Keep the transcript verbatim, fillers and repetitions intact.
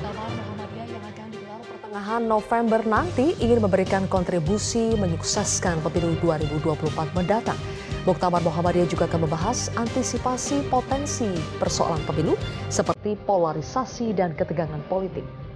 Muktamar Muhammadiyah yang akan digelar pertengahan November nanti ingin memberikan kontribusi menyukseskan pemilu dua ribu dua puluh empat mendatang. Muktamar Muhammadiyah juga akan membahas antisipasi potensi persoalan pemilu seperti polarisasi dan ketegangan politik.